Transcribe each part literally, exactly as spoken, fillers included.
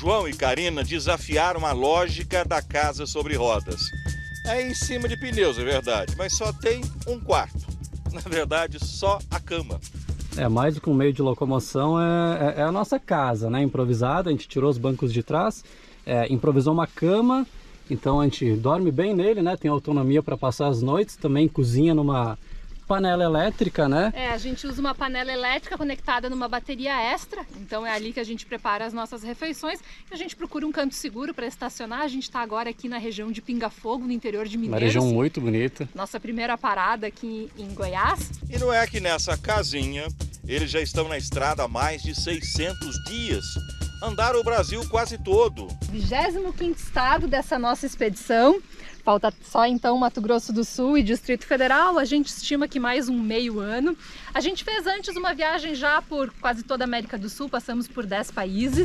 João e Karina desafiaram a lógica da casa sobre rodas. É em cima de pneus, é verdade, mas só tem um quarto. Na verdade, só a cama. É, mais do que um meio de locomoção, é, é, é a nossa casa, né? Improvisada, a gente tirou os bancos de trás, é, improvisou uma cama, então a gente dorme bem nele, né? Tem autonomia para passar as noites, também cozinha numa panela elétrica, né? É, a gente usa uma panela elétrica conectada numa bateria extra, então é ali que a gente prepara as nossas refeições e a gente procura um canto seguro para estacionar. A gente está agora aqui na região de Pinga Fogo, no interior de Mineiros. Uma região muito bonita. Nossa primeira parada aqui em Goiás. E não é que nessa casinha eles já estão na estrada há mais de seiscentos dias. Andaram o Brasil quase todo. vigésimo quinto estado dessa nossa expedição. Falta só então Mato Grosso do Sul e Distrito Federal. A gente estima que mais um meio ano. A gente fez antes uma viagem já por quase toda a América do Sul, passamos por dez países.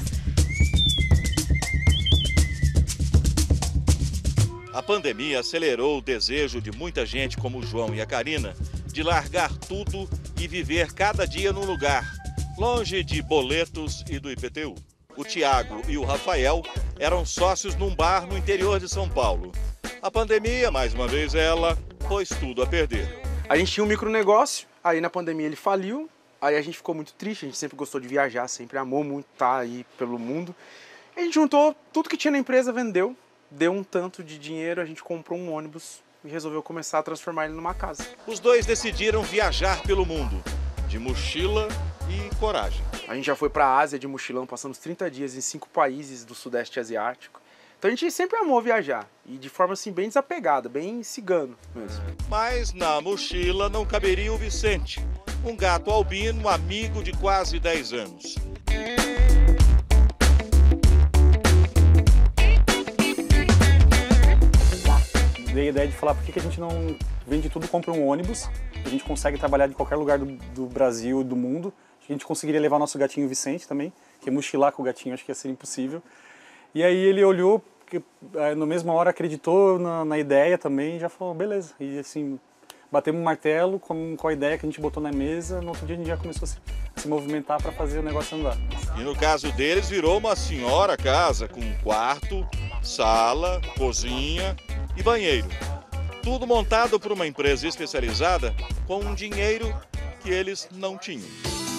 A pandemia acelerou o desejo de muita gente como o João e a Karina de largar tudo e viver cada dia num lugar, longe de boletos e do I P T U. O Tiago e o Rafael eram sócios num bar no interior de São Paulo. A pandemia, mais uma vez ela, pôs tudo a perder. A gente tinha um micronegócio, aí na pandemia ele faliu, aí a gente ficou muito triste, a gente sempre gostou de viajar, sempre amou muito estar aí pelo mundo. A gente juntou tudo que tinha na empresa, vendeu, deu um tanto de dinheiro, a gente comprou um ônibus e resolveu começar a transformar ele numa casa. Os dois decidiram viajar pelo mundo, de mochila e coragem. A gente já foi para a Ásia de mochilão, passamos trinta dias em cinco países do Sudeste Asiático. Então a gente sempre amou viajar, e de forma assim bem desapegada, bem cigano mesmo. Mas na mochila não caberia o Vicente, um gato albino amigo de quase dez anos. Dei a ideia de falar por que a gente não vende tudo, compra um ônibus, a gente consegue trabalhar de qualquer lugar do, do Brasil e do mundo. A gente conseguiria levar nosso gatinho Vicente também, que mochilar com o gatinho acho que ia ser impossível. E aí ele olhou, que, na mesma hora acreditou na, na ideia também e já falou, beleza. E assim, batemos um martelo com, com a ideia que a gente botou na mesa, no outro dia a gente já começou a se, a se movimentar para fazer o negócio andar. E no caso deles virou uma senhora casa, com quarto, sala, cozinha e banheiro. Tudo montado por uma empresa especializada com um dinheiro que eles não tinham.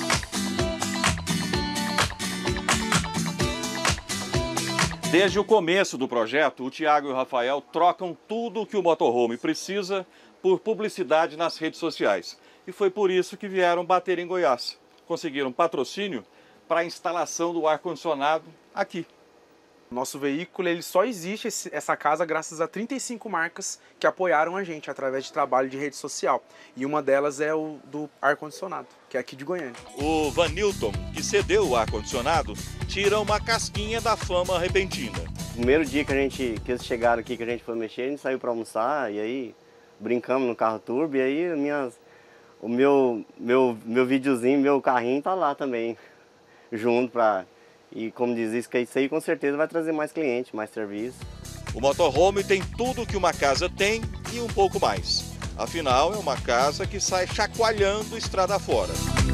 Desde o começo do projeto, o Tiago e o Rafael trocam tudo o que o motorhome precisa por publicidade nas redes sociais. E foi por isso que vieram bater em Goiás. Conseguiram patrocínio para a instalação do ar-condicionado aqui. Nosso veículo ele só existe, esse, essa casa, graças a trinta e cinco marcas que apoiaram a gente através de trabalho de rede social. E uma delas é o do ar-condicionado, que é aqui de Goiânia. O Vanilton, que cedeu o ar-condicionado, tira uma casquinha da fama repentina. Primeiro dia que, a gente, que eles chegaram aqui, que a gente foi mexer, a gente saiu para almoçar e aí brincamos no carro turbo e aí minhas, o meu, meu, meu videozinho, meu carrinho tá lá também, junto para... E como diz isso, que isso aí com certeza vai trazer mais clientes, mais serviço. O motorhome tem tudo que uma casa tem e um pouco mais. Afinal, é uma casa que sai chacoalhando estrada fora.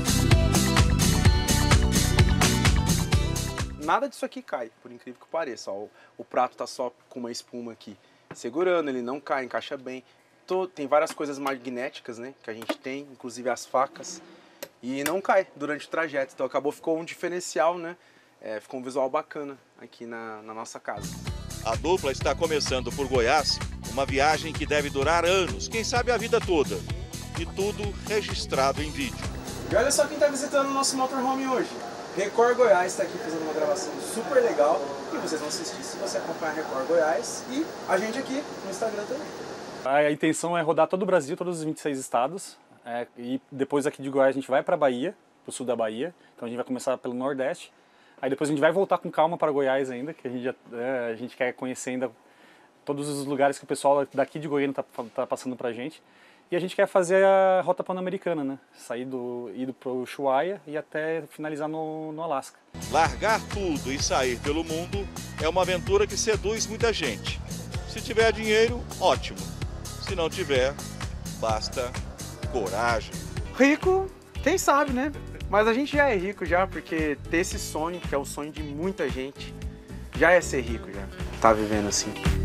Nada disso aqui cai, por incrível que pareça. Ó, o, o prato tá só com uma espuma aqui segurando, ele não cai, encaixa bem. Tô, tem várias coisas magnéticas, né, que a gente tem, inclusive as facas. E não cai durante o trajeto, então acabou, ficou um diferencial, né? É, ficou um visual bacana aqui na, na nossa casa. A dupla está começando por Goiás, uma viagem que deve durar anos, quem sabe a vida toda. E tudo registrado em vídeo. E olha só quem está visitando o nosso motorhome hoje. Record Goiás está aqui fazendo uma gravação super legal. E vocês vão assistir se você acompanhar Record Goiás e a gente aqui no Instagram também. A intenção é rodar todo o Brasil, todos os vinte e seis estados. É, e depois aqui de Goiás a gente vai para a Bahia, para o sul da Bahia. Então a gente vai começar pelo Nordeste. Aí depois a gente vai voltar com calma para Goiás ainda, que a gente, já, é, a gente quer conhecer ainda todos os lugares que o pessoal daqui de Goiânia está tá passando para a gente. E a gente quer fazer a rota pan-americana, né? Sair do, ir para o Ushuaia e até finalizar no, no Alasca. Largar tudo e sair pelo mundo é uma aventura que seduz muita gente. Se tiver dinheiro, ótimo. Se não tiver, basta coragem. Rico, quem sabe, né? Mas a gente já é rico já, porque ter esse sonho, que é o sonho de muita gente, já é ser rico, já. Tá vivendo assim.